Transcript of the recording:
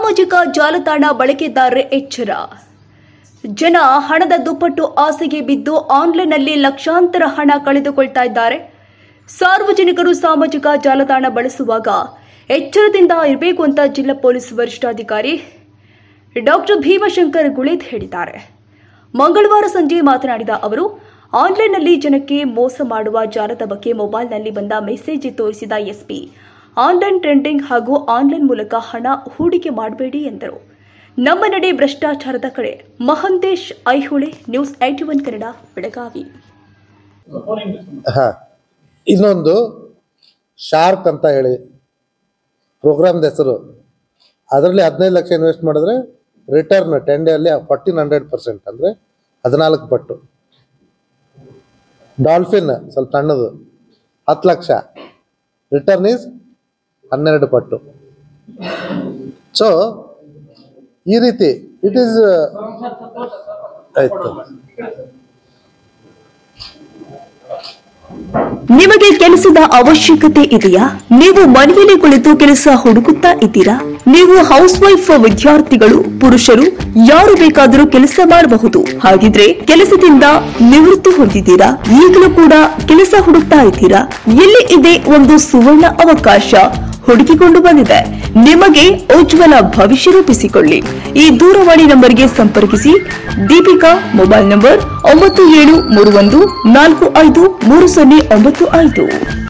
ಸಾಮಾಜಿಕ ಜಾಲತಾಣ ಬಳಕೆದಾರರೇ ಎಚ್ಚರ. ಜನ ಹಣದ ದುಪ್ಪಟ್ಟು ಆಸೆಗೆ ಬಿದ್ದು ಆನ್ಲೈನ್ನಲ್ಲಿ ಲಕ್ಷಾಂತರ ಹಣ ಕಳೆದುಕೊಳ್ತಾ ಇದ್ದಾರೆ. ಸಾರ್ವಜನಿಕರು ಸಾಮಾಜಿಕ ಜಾಲತಾಣ ಬಳಸುವಾಗ ಎಚ್ಚರದಿಂದ ಇರಬೇಕು ಅಂತ ಜಿಲ್ಲಾ ಪೊಲೀಸ್ ವರಿಷ್ಠಾಧಿಕಾರಿ ಡಾಕ್ಟರ್ ಭೀಮಶಂಕರ್ ಗುಳೇದ್ ಹೇಳಿದ್ದಾರೆ. ಮಂಗಳವಾರ ಸಂಜೆ ಮಾತನಾಡಿದ ಅವರು, ಆನ್ಲೈನ್ನಲ್ಲಿ ಜನಕ್ಕೆ ಮೋಸ ಮಾಡುವ ಜಾಲದ ಬಗ್ಗೆ ಮೊಬೈಲ್ನಲ್ಲಿ ಬಂದ ಮೆಸೇಜ್ ತೋರಿಸಿದ ಎಸ್ಪಿ, ಆನ್ಲೈನ್ ಟ್ರೆಂಡಿಂಗ್ ಹಾಗೂ ಆನ್ಲೈನ್ ಮೂಲಕ ಹಣ ಹೂಡಿಕೆ ಮಾಡಬೇಡಿ ಎಂದರು. ನಮ್ಮ ನಡೆ ಭ್ರಷ್ಟಾಚಾರದ ಕಡೆ. ಮಹಂತೇಶ್ ಐಹೊಳೆ, ನ್ಯೂಸ್ 81 ಕನ್ನಡ, ಬೆಳಗಾವಿ. ಇನ್ನೊಂದು ಶಾರ್ಕ್ ಅಂತ ಹೇಳಿ ಪ್ರೋಗ್ರಾಮ್ದ ಹೆಸರು. ಅದರಲ್ಲಿ 15 ಲಕ್ಷ ಇನ್ವೆಸ್ಟ್ ಮಾಡಿದ್ರೆ ರಿಟರ್ನ್ 10 ಡೇಯಲ್ಲಿ 1400% ಅಂದರೆ 14 ಪಟ್ಟು. ಡಾಲ್ಫಿನ್ ಸ್ವಲ್ಪ ಸಣ್ಣದು 10 ಲಕ್ಷ, ರಿಟರ್ನ್ ಈಸ್ 12 ಪಟ್ಟು. ಸೊ ಈ ರೀತಿ ಇಟ್ ಈಸ್ ಆಯ್ತು. ನಿಮಗೆ ಕೆಲಸದ ಅವಶ್ಯಕತೆ ಇದೆಯಾ? ನೀವು ಮನೆಯಲ್ಲಿ ಕುಳಿತು ಕೆಲಸ ಹುಡುಕುತ್ತಾ ಇದ್ದೀರಾ? ನೀವು ಹೌಸ್ ವೈಫ್, ವಿದ್ಯಾರ್ಥಿಗಳು, ಪುರುಷರು ಯಾರು ಬೇಕಾದರೂ ಕೆಲಸ ಮಾಡಬಹುದು. ಹಾಗಿದ್ರೆ ಕೆಲಸದಿಂದ ನಿವೃತ್ತಿ ಹೊಂದಿದ್ದೀರಾ? ಈಗಲೂ ಕೂಡ ಕೆಲಸ ಹುಡುಕ್ತಾ ಇದ್ದೀರಾ? ಇಲ್ಲಿ ಇದೆ ಒಂದು ಸುವರ್ಣ ಅವಕಾಶ ಹುಡುಕಿಕೊಂಡು ಬಂದಿದೆ. ನಿಮಗೆ ಉಜ್ವಲ ಭವಿಷ್ಯ ರೂಪಿಸಿಕೊಳ್ಳಿ. ಈ ದೂರವಾಣಿ ನಂಬರ್ಗೆ ಸಂಪರ್ಕಿಸಿ. Deepika, mobile number 9731453095.